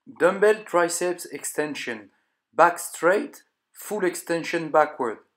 Dumbbell triceps extension. Back straight, full extension backward.